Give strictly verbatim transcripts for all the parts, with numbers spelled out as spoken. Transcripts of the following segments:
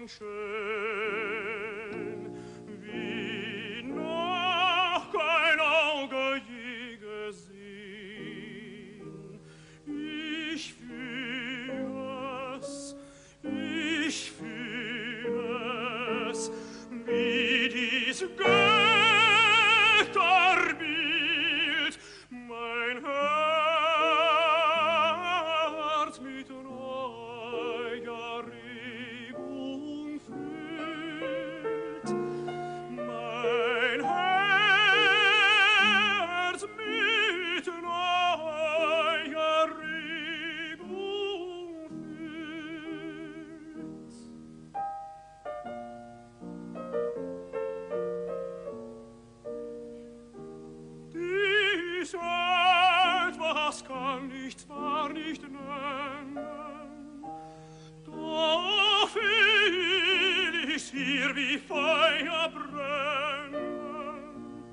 und schön, wie noch kein Auge je gesehen. Ich fühl es, ich fühl es, wie dies Götterbild mein Herz mit neuer Regung füllt. Mein Herz mit neuer Regung füllt. Dies etwas kann ich zwar nicht nennen, doch fühl ich hier wie Feuer brennen.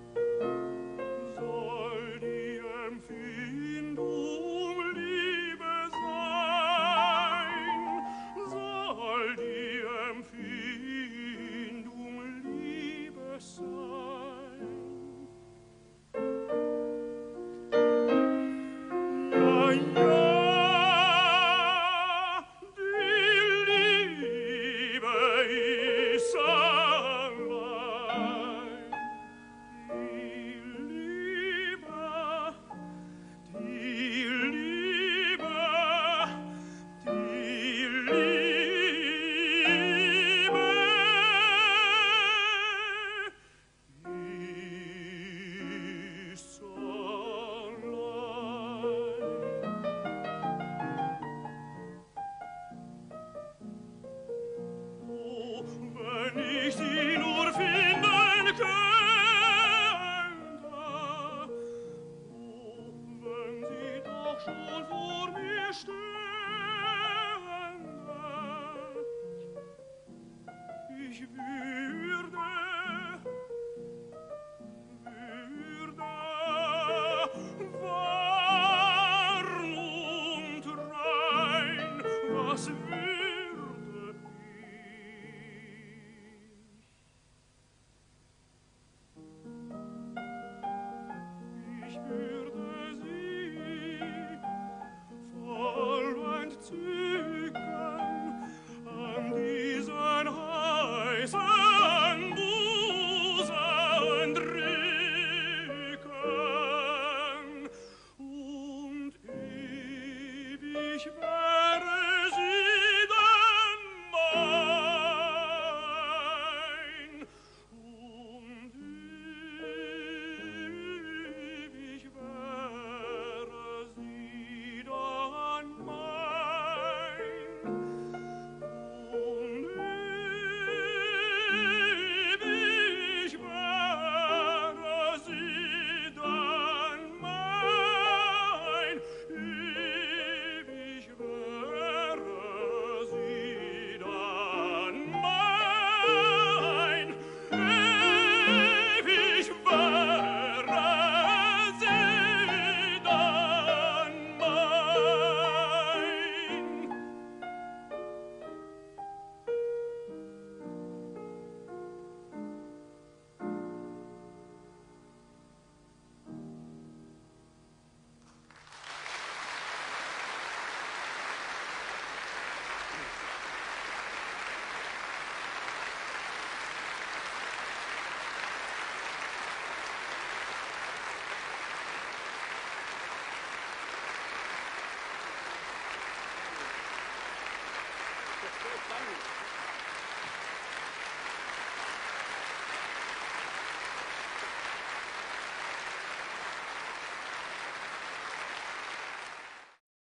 Soll die Empfindung Liebe sein, soll die Empfindung Liebe sein. Ja, ja, die Liebe ist allein. Die Liebe, die Liebe, die Liebe ist allein. Oh, wenn ich sie nur finden könnte, oh, wenn sie doch schon vor mir stünde, ich würde, würde warm und rein, was würde ich? Ich würde sie voll entzücken an diesen heißen Busen drücken, und ewig wäre sie dann mein, und ewig wäre sie dann mein, und ewig wäre sie dann mein, ewig wäre sie dann mein, ewig wäre sie dann mein. Danke.